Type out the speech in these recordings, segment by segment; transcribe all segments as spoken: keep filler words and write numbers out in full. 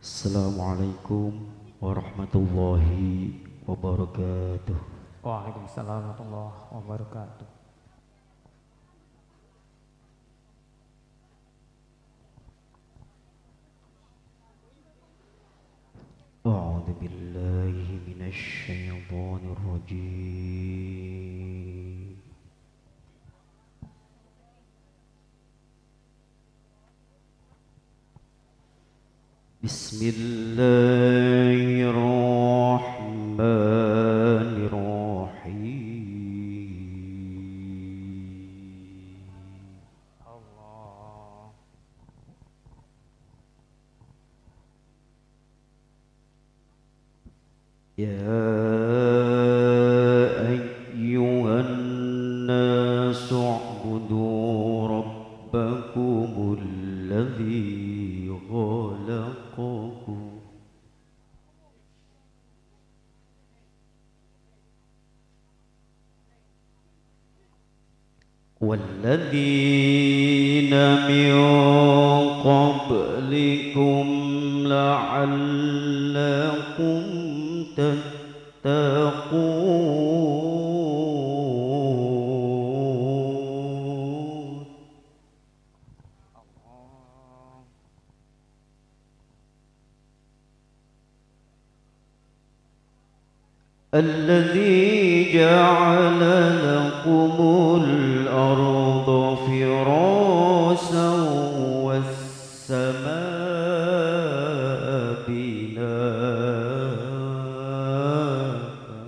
Assalamualaikum warahmatullahi wabarakatuh. Waalaikumsalam warahmatullahi wabarakatuh. A'udzu billahi minasy syaithanir rajim. Bismillahirrahmanirrahim. Allah. Ya ayyuhan nasu u'budu rabbakumul ladzi khalaqakum والذين من قبلكم لعلكم تتقون الذي جعل لكم الأرض فراشا والسماء بناء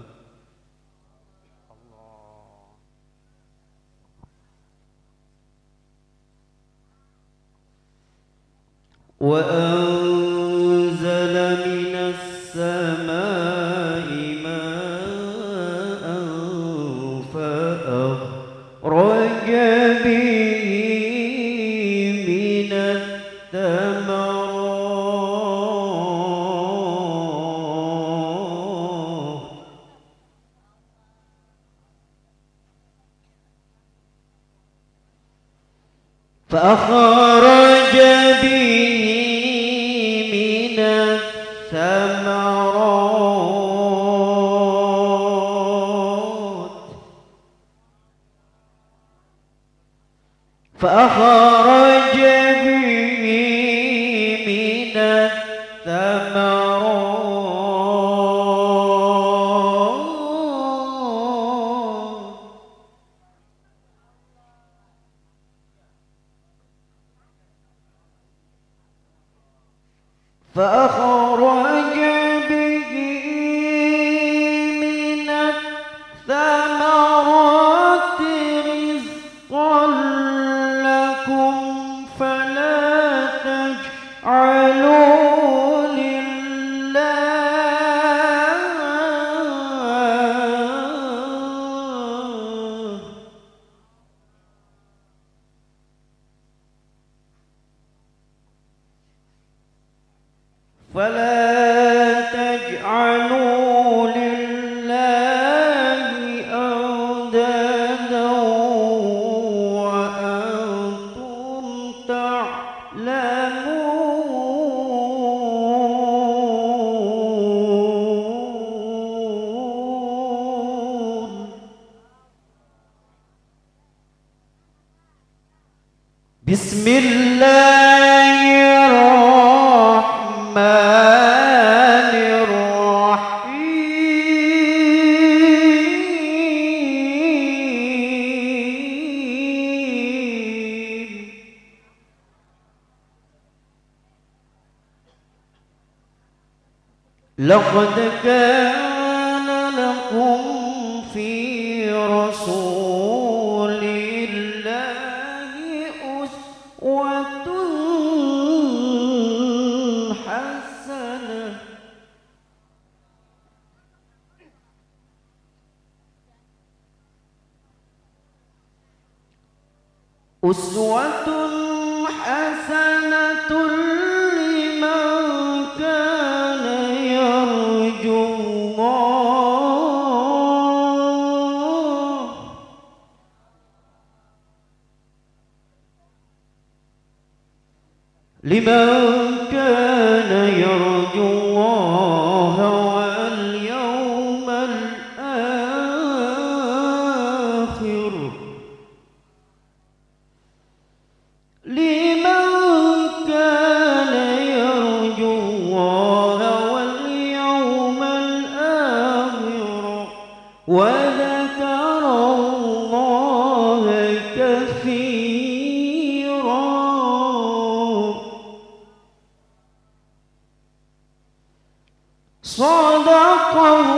وأنزل من السماء ماء فأخرج به من الثمرات فأخرج به من الثمرات فأخرج به من الثمرات فأخرج به من الثمرات رزقا لكم فلا تجعلوا لله فلا تجعلوا لله أندادا وأنتم تعلمون بسم الله الرحمن الرحيم لقد كان لكم في رسول الله أسوة حسنة أسوة حسنة لمن كان يرجو الله لمن كان يرجو كثيرا صدق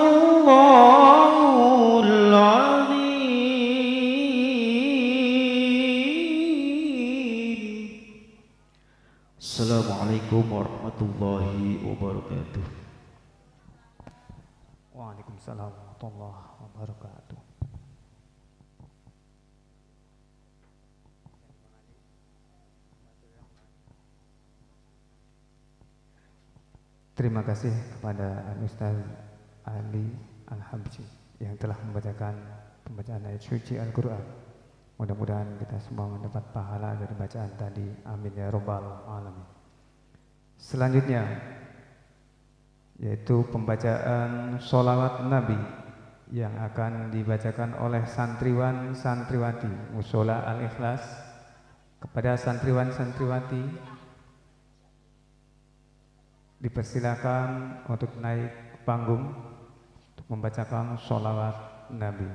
الله العظيم. Assalamualaikum warahmatullahi wabarakatuh. Waalaikumsalam warahmatullahi wabarakatuh. Terima kasih kepada Al-Ustaz Ali Al-Habsyi yang telah membacakan pembacaan ayat suci Al-Quran. Mudah-mudahan kita semua mendapat pahala dari bacaan tadi. Amin ya rabbal alamin. Selanjutnya yaitu pembacaan sholawat Nabi yang akan dibacakan oleh santriwan-santriwati Mushola Al-Ikhlas. Kepada santriwan-santriwati dipersilakan untuk naik ke panggung untuk membacakan sholawat Nabi.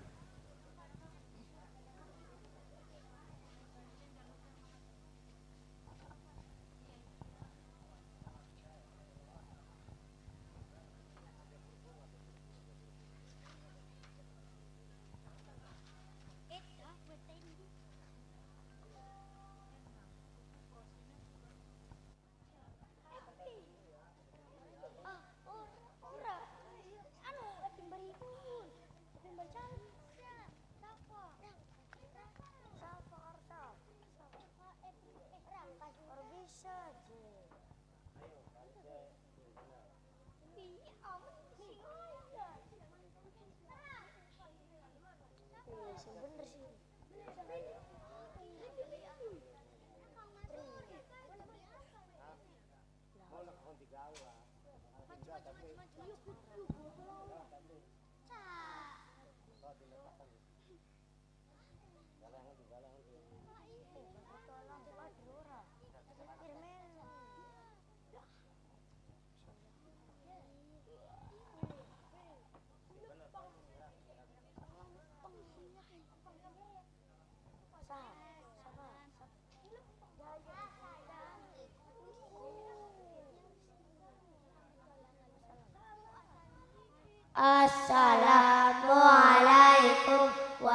Assalamualaikum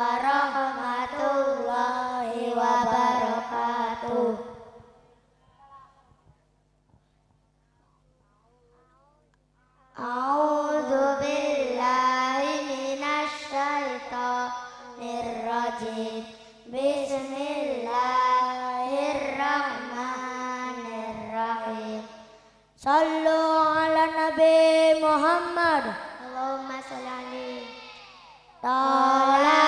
warahmatullahi wabarakatuh. A'udzu billahi minasy syaithanir rajim. Bismillahirrahmanirrahim. Sallu ala Nabi Muhammad. Allahumma sholli ala